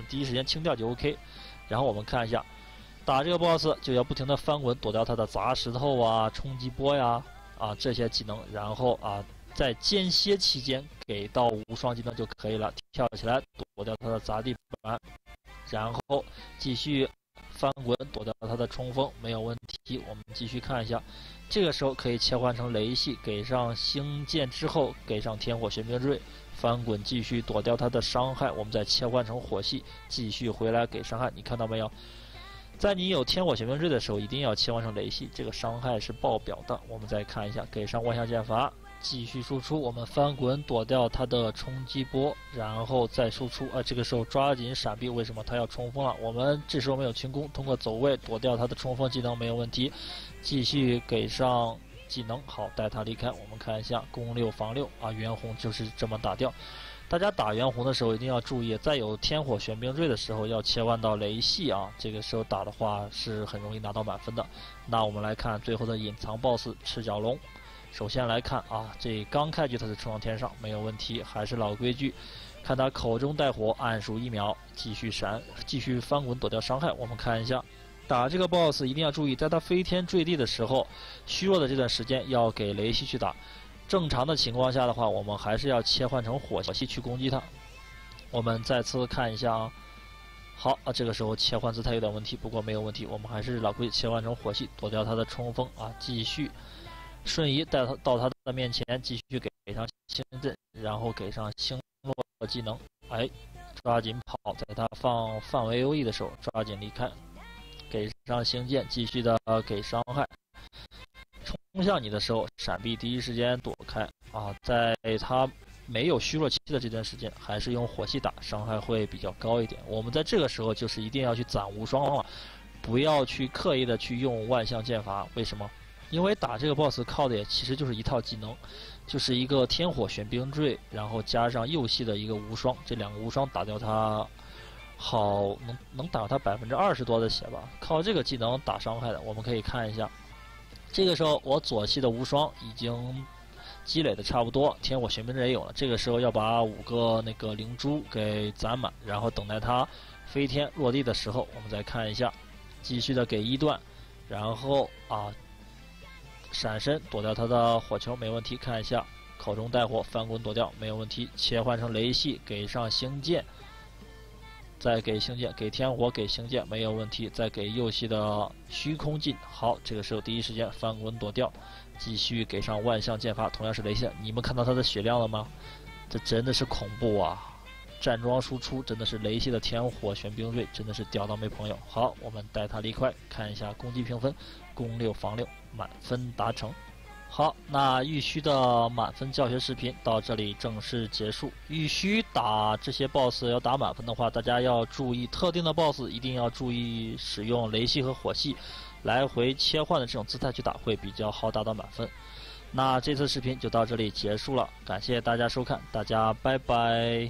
第一时间清掉就 OK。然后我们看一下，打这个 BOSS 就要不停的翻滚躲掉他的砸石头啊、冲击波呀这些技能，然后在间歇期间给到无双技能就可以了，跳起来躲掉他的砸地板，然后继续翻滚躲掉他的冲锋，没有问题。我们继续看一下，这个时候可以切换成雷系，给上星剑之后给上天火玄冰锥，翻滚继续躲掉他的伤害，我们再切换成火系，继续回来给伤害。你看到没有？在你有天火玄冰锥的时候，一定要切换成雷系，这个伤害是爆表的。我们再看一下，给上万象剑法，继续输出，我们翻滚躲掉他的冲击波，然后再输出。这个时候抓紧闪避，为什么他要冲锋了？我们这时候没有清宫，通过走位躲掉他的冲锋技能没有问题，继续给上技能，好，带他离开。我们看一下攻6防6袁红就是这么打掉。大家打袁红的时候一定要注意，在有天火玄冰锥的时候要切换到雷系这个时候打的话是很容易拿到满分的。那我们来看最后的隐藏 BOSS 赤脚龙。首先来看这刚开局它是冲到天上没有问题，还是老规矩，看他口中带火，按数1秒，继续闪，继续翻滚躲掉伤害。我们看一下，打这个 BOSS 一定要注意，在他飞天坠地的时候，虚弱的这段时间要给雷系去打。正常的情况下的话，我们还是要切换成火系去攻击它。我们再次看一下好这个时候切换姿态有点问题，不过没有问题，我们还是老规矩，切换成火系躲掉他的冲锋继续瞬移带他到他的面前，继续给上星阵，然后给上星落技能，抓紧跑，在他放范围 AOE 的时候抓紧离开，给上星剑，继续的给伤害。冲向你的时候，闪避第一时间躲开在他没有虚弱期的这段时间，还是用火系打，伤害会比较高一点。我们在这个时候就是一定要去攒无双了，不要去刻意的去用万象剑法。为什么？因为打这个 BOSS 靠的也其实就是一套技能，就是一个天火玄冰锥，然后加上右系的一个无双，这两个无双打掉他能打他20%多的血吧，靠这个技能打伤害的。我们可以看一下，这个时候我左系的无双已经积累的差不多，天火玄冰锥也有了，这个时候要把5个那个灵珠给攒满，然后等待他飞天落地的时候，我们再看一下，继续的给1段，然后闪身躲掉他的火球没问题，看一下口中带火翻滚躲掉没有问题，切换成雷系，给上星剑，再给星剑，给天火，给星剑没有问题，再给右系的虚空镜，好，这个时候第一时间翻滚躲掉，继续给上万象剑法，同样是雷系。你们看到他的血量了吗？这真的是恐怖站桩输出真的是雷系的天火玄冰锐，真的是屌到没朋友。好，我们带他离开，看一下攻击评分，攻6防6，满分达成。好，那玉虚的满分教学视频到这里正式结束。玉虚打这些 BOSS 要打满分的话，大家要注意特定的 BOSS 一定要注意使用雷系和火系来回切换的这种姿态去打，会比较好达到满分。那这次视频就到这里结束了，感谢大家收看，大家拜拜。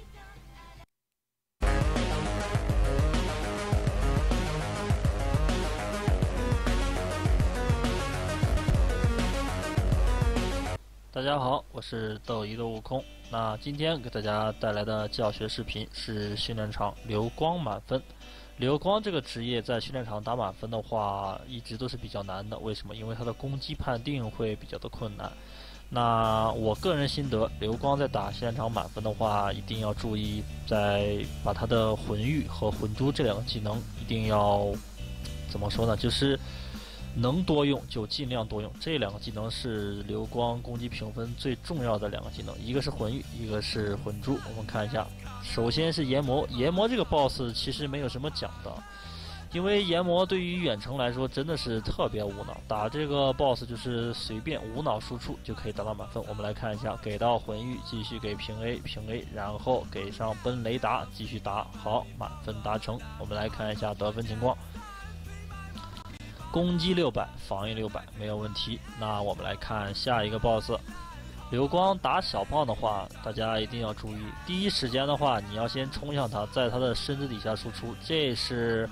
大家好，我是斗鱼的悟空。那今天给大家带来的教学视频是训练场流光满分。流光这个职业在训练场打满分的话，一直都是比较难的。为什么？因为它的攻击判定会比较的困难。那我个人心得，流光在打训练场满分的话，一定要注意在把他的魂玉和魂珠这两个技能一定要怎么说呢？就是能多用就尽量多用，这两个技能是流光攻击评分最重要的两个技能，一个是魂玉，一个是魂珠。我们看一下，首先是炎魔。炎魔这个 BOSS 其实没有什么讲的，因为炎魔对于远程来说真的是特别无脑，打这个 BOSS 就是随便无脑输出就可以达到满分。我们来看一下，给到魂玉，继续给平 A 平 A， 然后给上奔雷达，继续打，好，满分达成。我们来看一下得分情况。攻击600，防御600，没有问题。那我们来看下一个 BOSS， 流光打小胖的话，大家一定要注意，第一时间的话，你要先冲向他，在他的身子底下输出，这是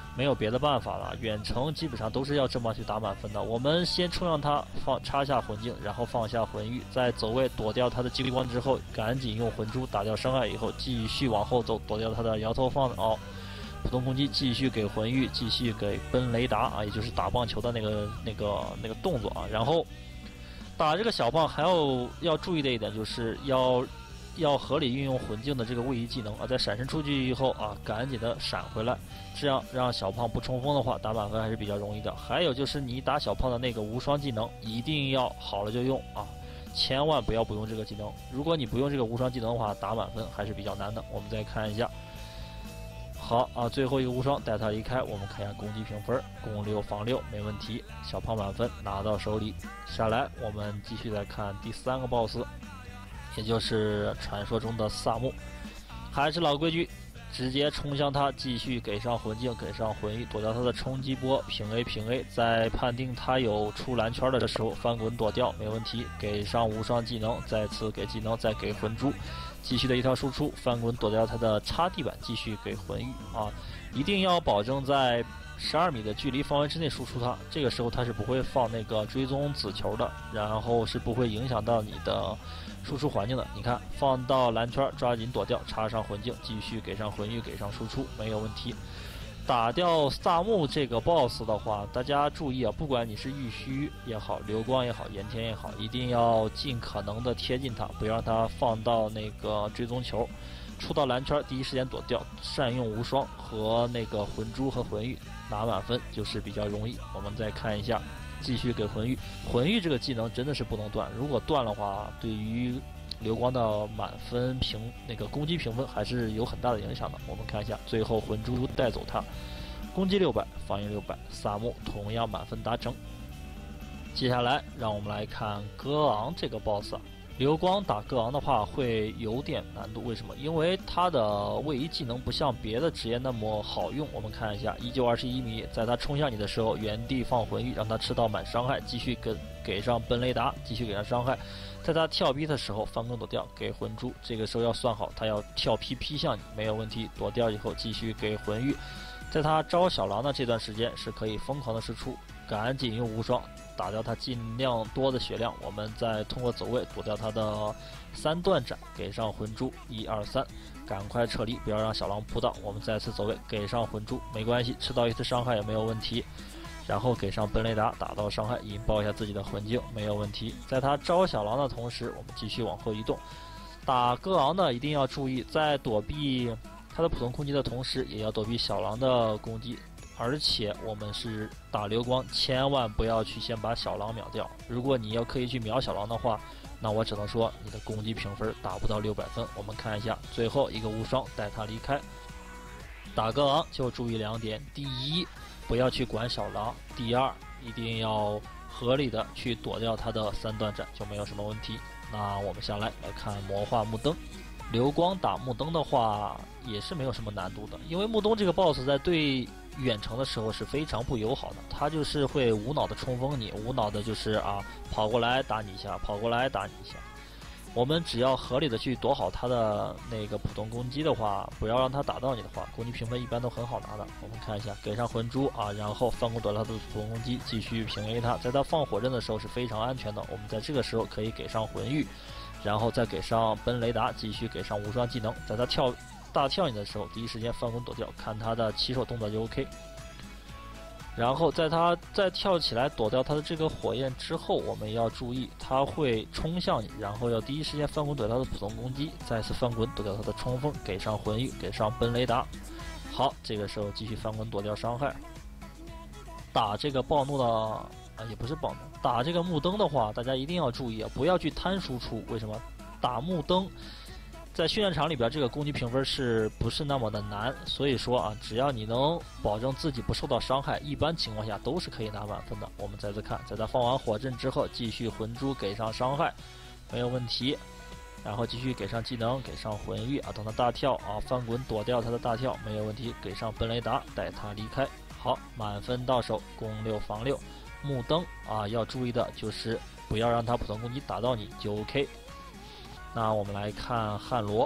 没有别的办法了，远程基本上都是要这么去打满分的。我们先冲向他，插下魂镜，然后放下魂玉，在走位躲掉他的激光之后，赶紧用魂珠打掉伤害以后，继续往后走，躲掉他的摇头放脑。普通攻击继续给魂玉，继续给奔雷达啊，也就是打棒球的那个动作啊。然后打这个小棒还要注意的一点就是要合理运用魂镜的这个位移技能啊，在闪身出去以后啊，赶紧的闪回来，这样让小胖不冲锋的话，打满分还是比较容易的。还有就是你打小胖的那个无双技能，一定要好了就用啊，千万不要不用这个技能。如果你不用这个无双技能的话，打满分还是比较难的。我们再看一下。好啊，最后一个无双带他离开，我们看一下攻击评分，攻6防6没问题，小胖满分拿到手里。下来我们继续来看第3个 BOSS， 也就是传说中的萨木。还是老规矩，直接冲向他，继续给上魂镜，给上魂玉，躲掉他的冲击波，平 A， 在判定他有出蓝圈的时候翻滚躲掉没问题，给上无双技能，再次给技能，再给魂珠。继续的一套输出，翻滚躲掉他的插地板，继续给魂玉啊！一定要保证在12米的距离范围之内输出它，这个时候它是不会放那个追踪子球的，然后是不会影响到你的输出环境的。你看，放到蓝圈，抓紧躲掉，插上魂镜，继续给上魂玉，给上输出，没有问题。打掉萨木这个 BOSS 的话，大家注意啊，不管你是玉虚也好，流光也好，炎天也好，一定要尽可能的贴近它，不要让它放到那个追踪球，出到蓝圈第一时间躲掉，善用无双和那个魂珠和魂玉，拿满分就是比较容易。我们再看一下，继续给魂玉，魂玉这个技能真的是不能断，如果断的话，对于流光的满分那个攻击评分还是有很大的影响的。我们看一下，最后魂珠带走它，攻击600，防御600，萨木同样满分达成。接下来让我们来看戈昂这个 BOSS， 流光打戈昂的话会有点难度，为什么？因为他的位移技能不像别的职业那么好用。我们看一下，依旧21米，在他冲向你的时候，原地放魂玉，让他吃到满伤害，继续给上奔雷达，继续给上伤害。在他跳劈的时候翻滚躲掉，给魂珠，这个时候要算好，他要跳劈向你没有问题，躲掉以后继续给魂玉。在他招小狼的这段时间是可以疯狂的输出，赶紧用无双打掉他尽量多的血量，我们再通过走位躲掉他的3段斩，给上魂珠，1、2、3，赶快撤离，不要让小狼扑到。我们再次走位，给上魂珠，没关系，吃到1次伤害也没有问题。然后给上奔雷达，打到伤害，引爆一下自己的魂镜，没有问题。在他招小狼的同时，我们继续往后移动。打戈昂呢，一定要注意，在躲避他的普通攻击的同时，也要躲避小狼的攻击。而且我们是打流光，千万不要去先把小狼秒掉。如果你要刻意去秒小狼的话，那我只能说你的攻击评分达不到600分。我们看一下最后一个无双带他离开。打戈昂就注意2点：第一，不要去管小狼；第二，一定要合理的去躲掉他的3段斩，就没有什么问题。那我们下来看魔化木灯。流光打木灯的话也是没有什么难度的，因为木灯这个 BOSS 在对远程的时候是非常不友好的，他就是会无脑的冲锋你，无脑的就是跑过来打你一下，跑过来打你一下。我们只要合理的去躲好他的那个普通攻击的话，不要让他打到你的话，攻击评分一般都很好拿的。我们看一下，给上魂珠然后翻滚躲他的普通攻击，继续平 A 他，在他放火刃的时候是非常安全的。我们在这个时候可以给上魂玉，然后再给上奔雷达，继续给上无双技能，在他大跳你的时候，第一时间翻滚躲掉，看他的起手动作就 OK。然后在他再跳起来躲掉他的这个火焰之后，我们要注意他会冲向你，然后要第一时间翻滚躲掉他的普通攻击，再次翻滚躲掉他的冲锋，给上魂玉，给上奔雷达。好，这个时候继续翻滚躲掉伤害。打这个暴怒的也不是暴怒，打这个木灯的话，大家一定要注意不要去贪输出。为什么？打木灯在训练场里边，这个攻击评分是不是那么的难？所以说只要你能保证自己不受到伤害，一般情况下都是可以拿满分的。我们再次看，在他放完火阵之后，继续魂珠给上伤害，没有问题。然后继续给上技能，给上魂玉等他大跳翻滚躲掉他的大跳，没有问题。给上奔雷达，带他离开。好，满分到手，攻6防6。木灯要注意的就是不要让他普通攻击打到你就 OK。那我们来看汉罗，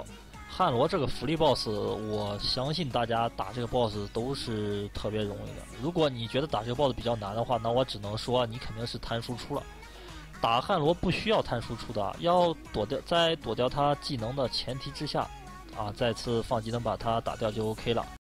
汉罗这个福利 BOSS， 我相信大家打这个 BOSS 都是特别容易的。如果你觉得打这个 BOSS 比较难的话，那我只能说你肯定是贪输出了。打汉罗不需要贪输出的，要在躲掉他技能的前提之下，再次放技能把他打掉就 OK 了。